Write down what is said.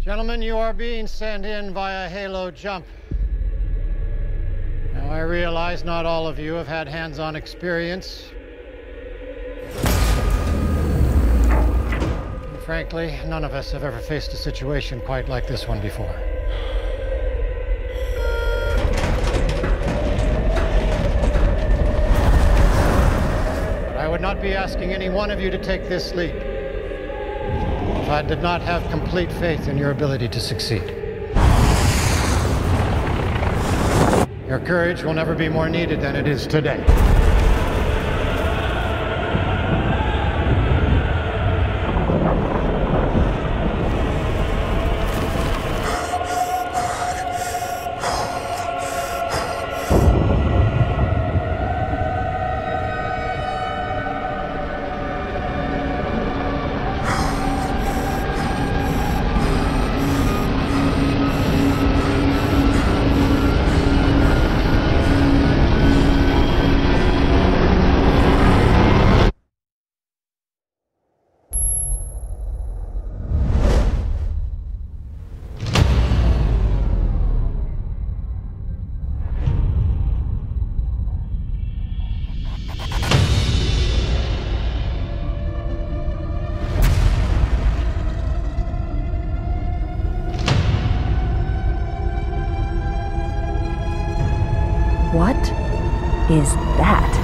Gentlemen, you are being sent in via halo jump. Now, I realize not all of you have had hands-on experience. And frankly, none of us have ever faced a situation quite like this one before. But I would not be asking any one of you to take this leap if I did not have complete faith in your ability to succeed. Your courage will never be more needed than it is today. What is that?